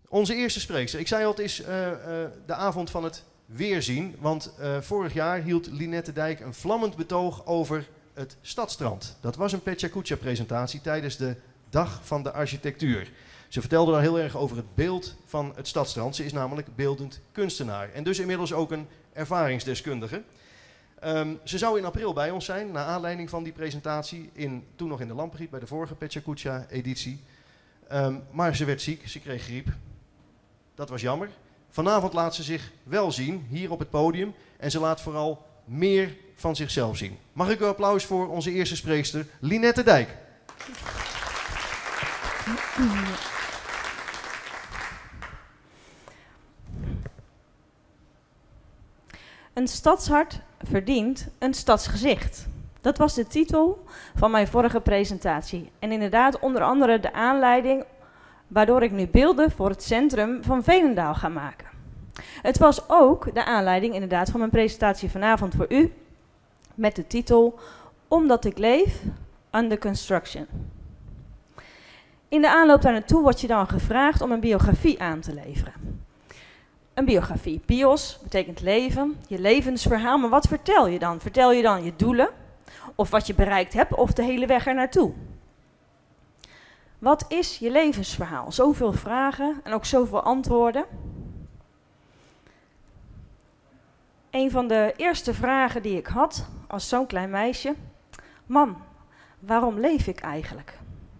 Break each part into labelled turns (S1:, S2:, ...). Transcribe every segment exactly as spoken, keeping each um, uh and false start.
S1: Onze eerste spreekster. Ik zei al, het is uh, uh, de avond van het weerzien. Want uh, vorig jaar hield Linette Dijk een vlammend betoog over het Stadstrand. Dat was een Pechacucha presentatie tijdens de Dag van de Architectuur. Ze vertelde daar heel erg over het beeld van het Stadstrand. Ze is namelijk beeldend kunstenaar. En dus inmiddels ook een ervaringsdeskundige. Um, ze zou in april bij ons zijn, naar aanleiding van die presentatie. In, toen nog in de Lampengiet, bij de vorige Pechacucha editie. Um, maar ze werd ziek, ze kreeg griep. Dat was jammer. Vanavond laat ze zich wel zien, hier op het podium. En ze laat vooral meer van zichzelf zien. Mag ik u applaus voor onze eerste spreekster, Linette Dijk.
S2: Een stadshart verdient een stadsgezicht. Dat was de titel van mijn vorige presentatie. En inderdaad onder andere de aanleiding waardoor ik nu beelden voor het centrum van Veenendaal ga maken. Het was ook de aanleiding inderdaad van mijn presentatie vanavond voor u. Met de titel Omdat ik leef, Under Construction. In de aanloop daar naartoe wordt je dan gevraagd om een biografie aan te leveren. Een biografie. Bios betekent leven, je levensverhaal. Maar wat vertel je dan? Vertel je dan je doelen? Of wat je bereikt hebt? Of de hele weg er naartoe? Wat is je levensverhaal? Zoveel vragen en ook zoveel antwoorden. Een van de eerste vragen die ik had als zo'n klein meisje. Mam, waarom leef ik eigenlijk?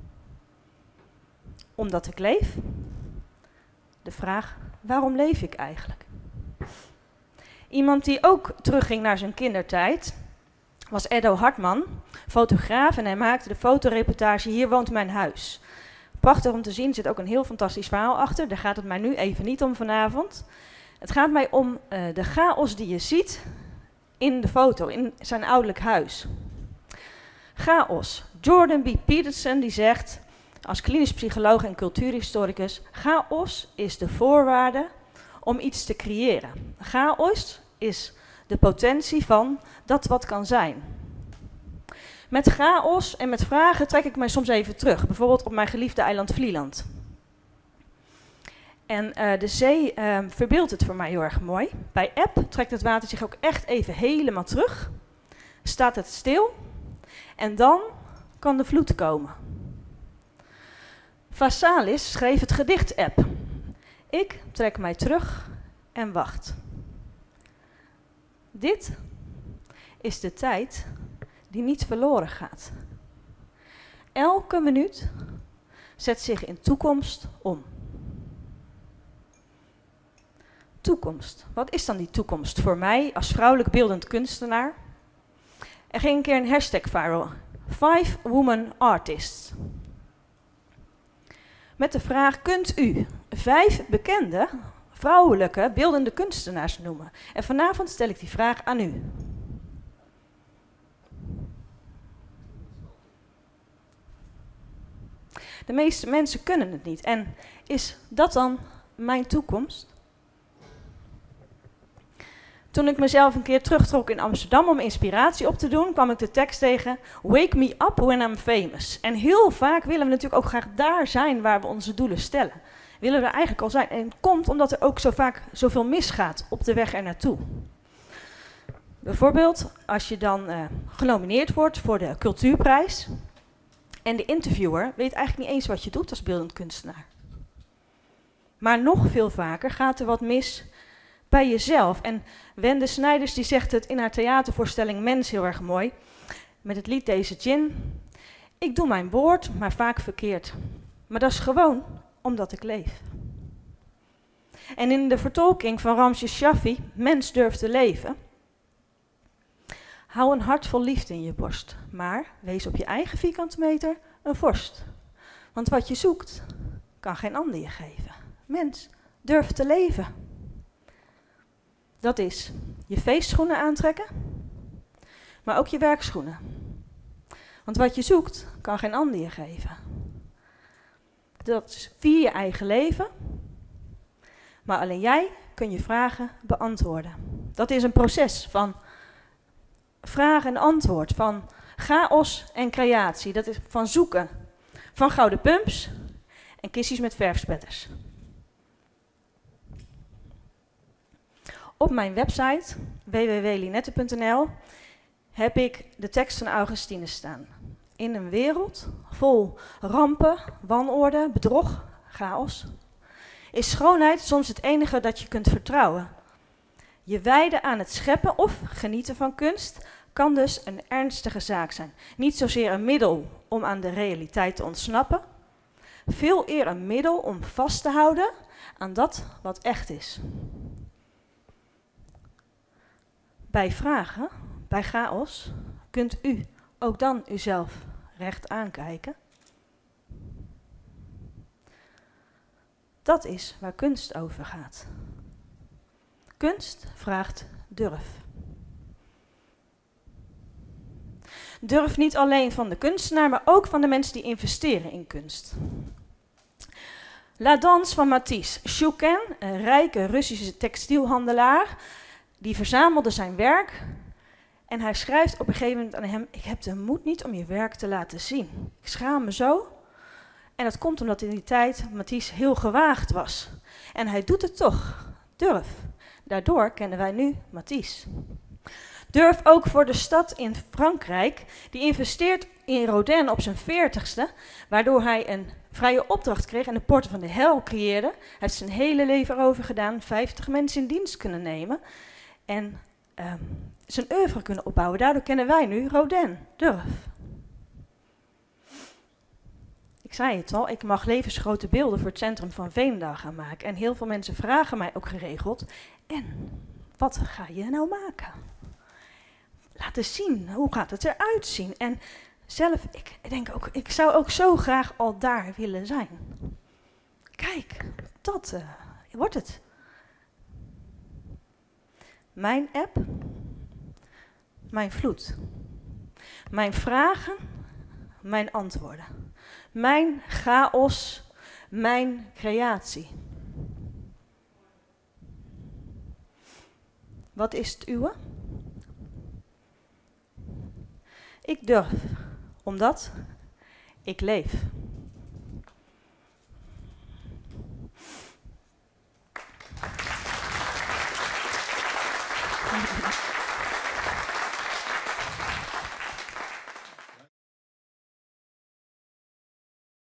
S2: Omdat ik leef. De vraag, waarom leef ik eigenlijk? Iemand die ook terugging naar zijn kindertijd was Eddo Hartman, fotograaf, en hij maakte de fotoreportage Hier woont mijn huis. Prachtig om te zien, er zit ook een heel fantastisch verhaal achter. Daar gaat het mij nu even niet om vanavond. Het gaat mij om uh, de chaos die je ziet in de foto, in zijn ouderlijk huis. Chaos. Jordan B. Peterson die zegt, als klinisch psycholoog en cultuurhistoricus, chaos is de voorwaarde om iets te creëren. Chaos is de potentie van dat wat kan zijn. Met chaos en met vragen trek ik mij soms even terug. Bijvoorbeeld op mijn geliefde eiland Vlieland. En uh, de zee uh, verbeeldt het voor mij heel erg mooi. Bij eb trekt het water zich ook echt even helemaal terug. Staat het stil. En dan kan de vloed komen. Vassalis schreef het gedicht Eb. Ik trek mij terug en wacht. Dit is de tijd die niet verloren gaat. Elke minuut zet zich in toekomst om. Toekomst. Wat is dan die toekomst voor mij als vrouwelijk beeldend kunstenaar? Er ging een keer een hashtag viral. Five Woman Artists. Met de vraag, kunt u vijf bekende vrouwelijke beeldende kunstenaars noemen? En vanavond stel ik die vraag aan u. De meeste mensen kunnen het niet. En is dat dan mijn toekomst? Toen ik mezelf een keer terugtrok in Amsterdam om inspiratie op te doen, kwam ik de tekst tegen Wake me up when I'm famous. En heel vaak willen we natuurlijk ook graag daar zijn waar we onze doelen stellen. Willen we er eigenlijk al zijn. En het komt omdat er ook zo vaak zoveel misgaat op de weg er naartoe. Bijvoorbeeld als je dan uh, genomineerd wordt voor de cultuurprijs en de interviewer weet eigenlijk niet eens wat je doet als beeldend kunstenaar. Maar nog veel vaker gaat er wat mis bij jezelf. En Wende Snijders die zegt het in haar theatervoorstelling Mens heel erg mooi. Met het lied Deze Gin. Ik doe mijn woord, maar vaak verkeerd. Maar dat is gewoon omdat ik leef. En in de vertolking van Ramses Shaffi, Mens durft te leven. Hou een hart vol liefde in je borst. Maar wees op je eigen vierkante meter een vorst. Want wat je zoekt, kan geen ander je geven. Mens durft te leven. Dat is je feestschoenen aantrekken, maar ook je werkschoenen. Want wat je zoekt, kan geen ander je geven. Dat is via je eigen leven, maar alleen jij kun je vragen beantwoorden. Dat is een proces van vraag en antwoord, van chaos en creatie. Dat is van zoeken, van gouden pumps en kistjes met verfspetters. Op mijn website w w w punt linette punt n l heb ik de tekst van Augustinus staan. In een wereld vol rampen, wanorde, bedrog, chaos, is schoonheid soms het enige dat je kunt vertrouwen. Je wijden aan het scheppen of genieten van kunst kan dus een ernstige zaak zijn. Niet zozeer een middel om aan de realiteit te ontsnappen, veel eer een middel om vast te houden aan dat wat echt is. Bij vragen, bij chaos, kunt u ook dan uzelf recht aankijken. Dat is waar kunst over gaat. Kunst vraagt durf. Durf niet alleen van de kunstenaar, maar ook van de mensen die investeren in kunst. La Danse van Matisse. Chouquin, een rijke Russische textielhandelaar, die verzamelde zijn werk en hij schrijft op een gegeven moment aan hem: ik heb de moed niet om je werk te laten zien. Ik schaam me zo. En dat komt omdat in die tijd Matisse heel gewaagd was. En hij doet het toch. Durf. Daardoor kennen wij nu Matisse. Durf ook voor de stad in Frankrijk, die investeert in Rodin op zijn veertigste, waardoor hij een vrije opdracht kreeg en de Poorten van de Hel creëerde. Hij heeft zijn hele leven erover gedaan, vijftig mensen in dienst kunnen nemen en um, zijn oeuvre kunnen opbouwen. Daardoor kennen wij nu Rodin. Durf. Ik zei het al, ik mag levensgrote beelden voor het centrum van Veenendaal gaan maken. En heel veel mensen vragen mij ook geregeld: en wat ga je nou maken? Laat eens zien, hoe gaat het eruit zien? En zelf, ik denk ook, ik zou ook zo graag al daar willen zijn. Kijk, dat uh, wordt het. Mijn app, mijn vloed. Mijn vragen, mijn antwoorden. Mijn chaos, mijn creatie. Wat is het uwe? Ik durf, omdat ik leef.